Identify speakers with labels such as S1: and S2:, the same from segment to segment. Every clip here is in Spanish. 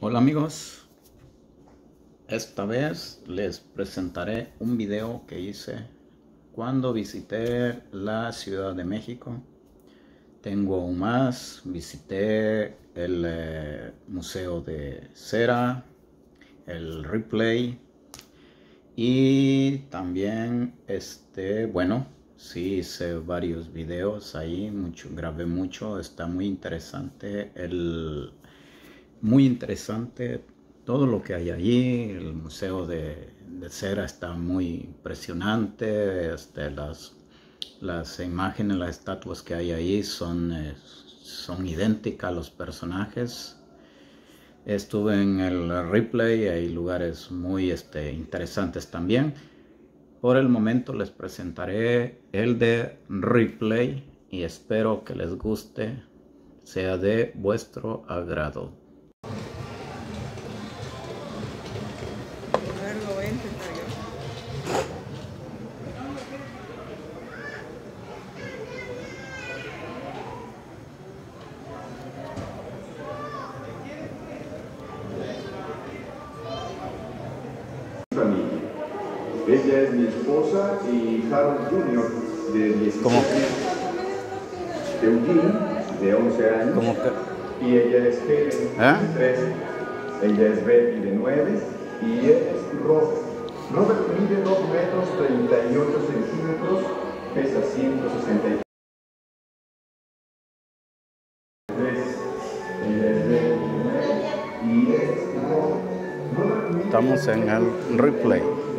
S1: Hola amigos, esta vez les presentaré un video que hice cuando visité la Ciudad de México. Tengo aún más, visité el Museo de Cera, el Ripley y también sí hice varios videos ahí, grabé mucho, está muy interesante todo lo que hay allí. El Museo de Cera está muy impresionante. Las imágenes, las estatuas que hay ahí son idénticas a los personajes. Estuve en el Ripley, hay lugares muy interesantes también. Por el momento les presentaré el de Ripley y espero que les guste, sea de vuestro agrado.
S2: Lo voy a intentar yo.
S3: Familia. Ella es mi esposa y Harold Jr. de 17 años. Eugene, de 11 años.
S1: ¿Cómo que?
S3: Y ella es Helen, de 13. Ella es Betty, de 9. Y él es Robert. Robert mide 2 metros 38 centímetros, pesa 163. Ella es Betty, de 9. Y él es Robert.
S1: Estamos en el Ripley.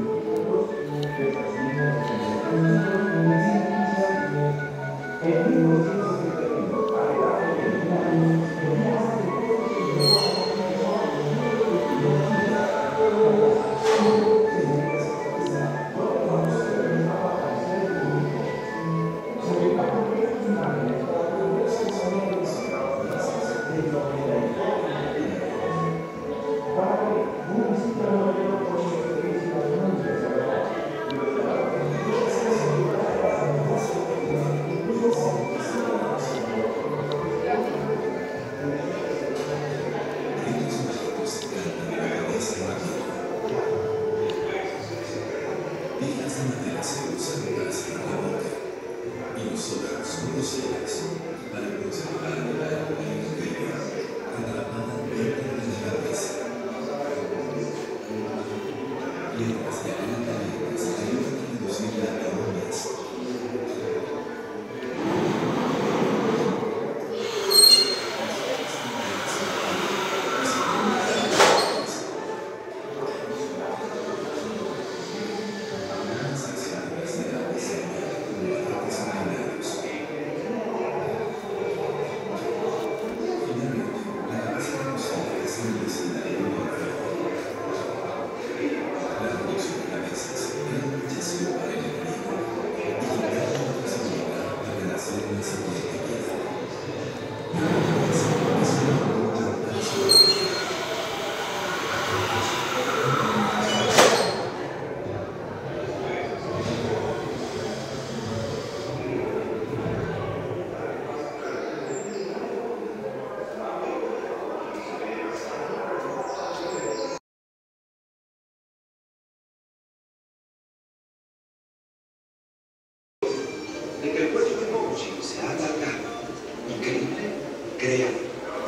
S4: De que el cuello de Mochi se ha alargado. Increíble, créanme.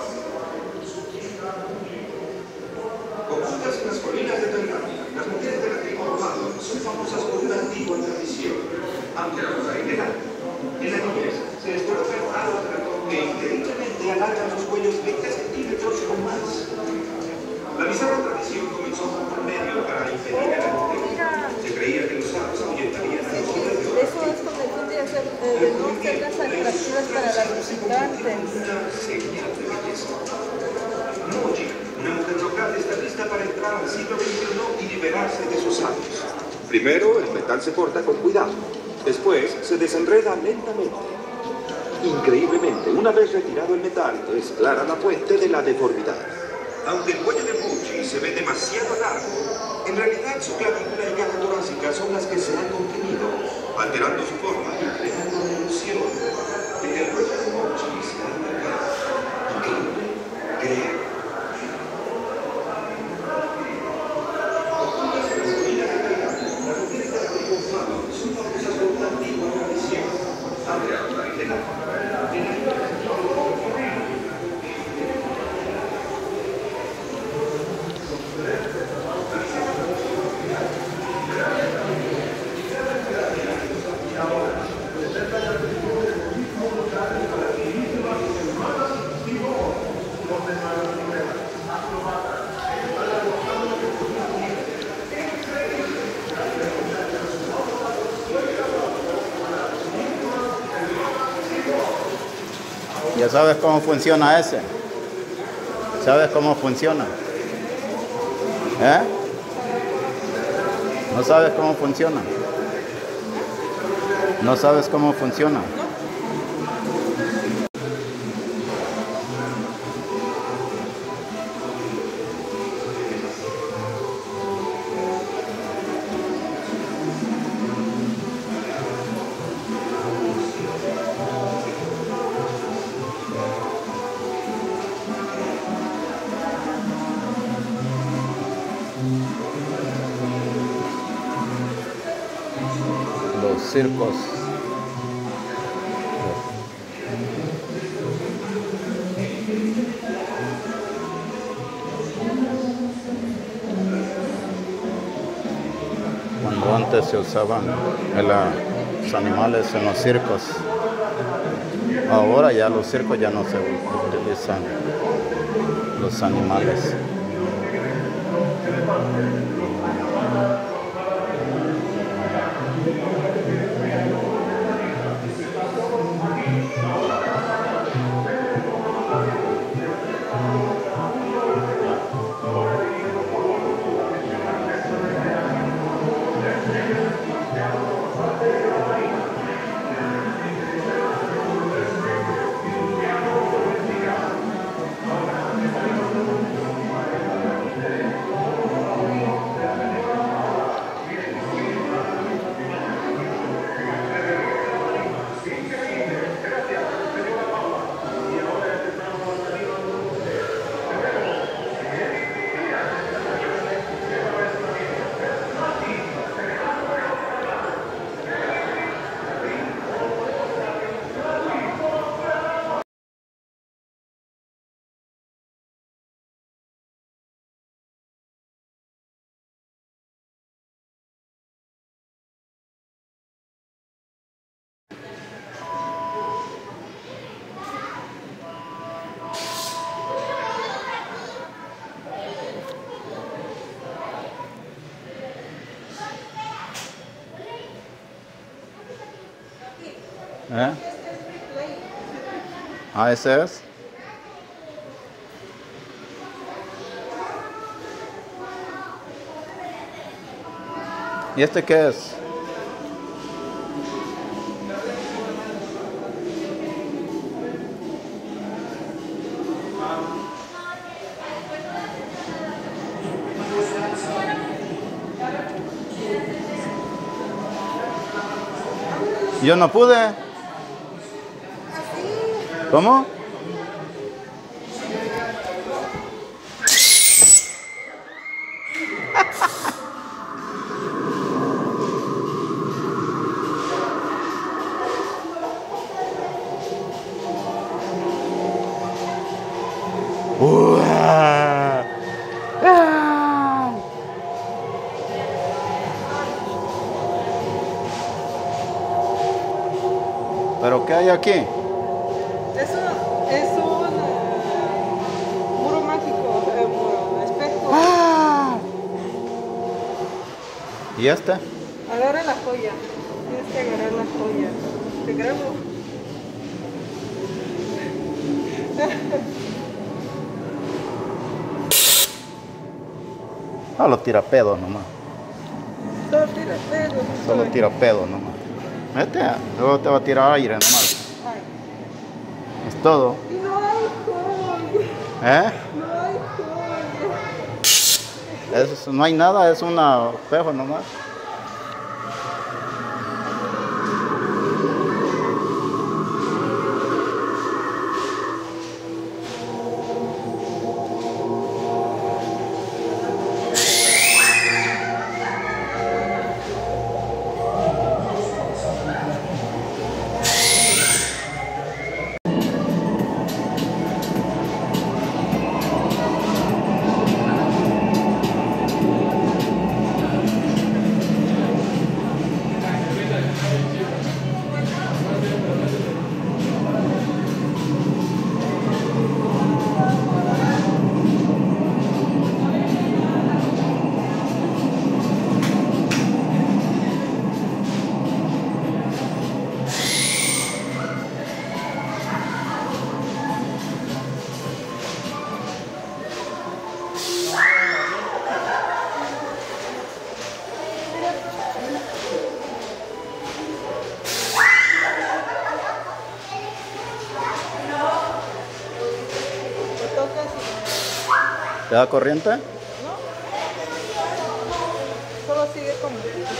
S4: Ocultas en las colinas de Tailandia, las mujeres de la tribu romano son famosas por una antigua tradición, aunque ahora ilegal. En la niñez se les colocan aros de ratón que increíblemente alargan los cuellos 20 centímetros o más. La bizarra tradición comenzó como un medio para impedir el adulterio. Se creía que los aros ahuyentarían a los hombres de
S2: Eso es con el fin de no ser las atractivas para las visitantes.
S4: Una señal de belleza. Mochi, una mujer local, está lista para entrar al siglo XXI y liberarse de sus aros. Primero, el metal se corta con cuidado. Después, se desenreda lentamente. Increíblemente, una vez retirado el metal, es clara la fuente de la deformidad. Aunque el cuello de Mochi se ve demasiado largo, en realidad su clavícula y caja torácica son las que se han comprimido, alterando su forma y creando una ilusión de que el cuello de Mochi se ha alargado. Increíble, créanme.
S1: ¿Ya sabes cómo funciona ese? ¿Sabes cómo funciona? ¿Eh? ¿No sabes cómo funciona? ¿No sabes cómo funciona? Los circos. Cuando antes se usaban los animales en los circos, ahora ya los circos ya no se utilizan los animales. ¿Eh? Ah, ese es. ¿Y este qué es? Yo no pude. ¿Cómo? ¿Pero qué hay aquí?
S2: Es un muro mágico, espejo.
S1: ¡Ah! ¿Y este?
S2: Agarra la joya. Tienes que agarrar la joya. Te grabo.
S1: Solo tira pedo nomás.
S2: Solo tira pedo.
S1: Solo tira pedo nomás. Este, luego te va a tirar aire nomás.
S2: Ay.
S1: Es todo.
S2: No hay joya.
S1: ¿Eh?
S2: No hay joya.
S1: No hay nada, es un espejo nomás. ¿Te da corriente?
S2: Solo sigue como...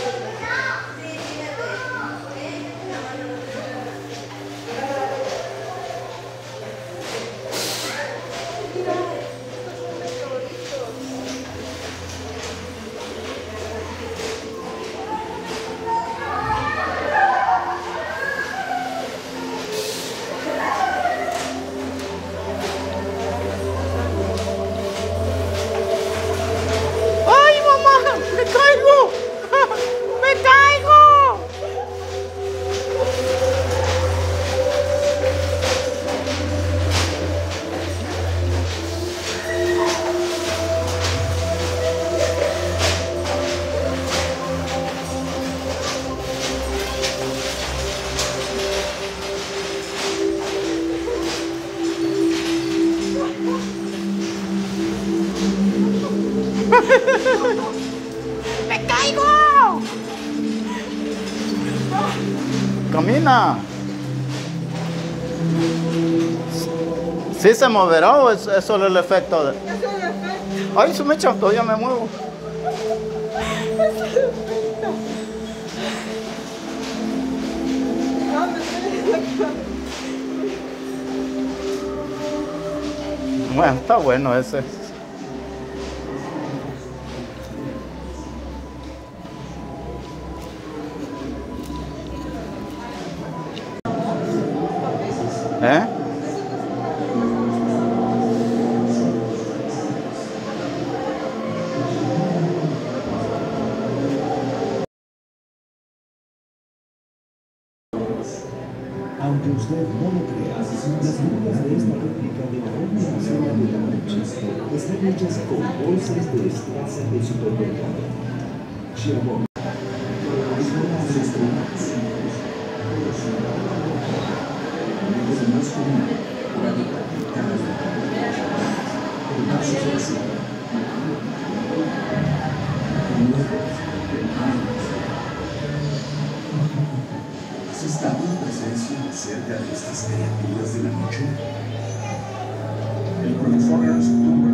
S1: ¡Ay, mamá! ¡Me caigo! ¡Me caigo! ¡Me caigo! Camina. ¿Sí se moverá o es solo el efecto?
S2: Es el efecto.
S1: Ay, su mecha, todavía me muevo.
S2: No, me estoy electrando.
S1: Bueno, está bueno ese. ¿Eh?
S5: Aunque usted no lo crea, las líneas de esta réplica de la ovni nacional de la noche están hechas con bolsas de estraza de supermercado. Xiaomi. Es una de las estrenadas. Es más común. El paso sencillo. ¿Has estado en presencia cerca de estas criaturas de la noche? El profesor Ernst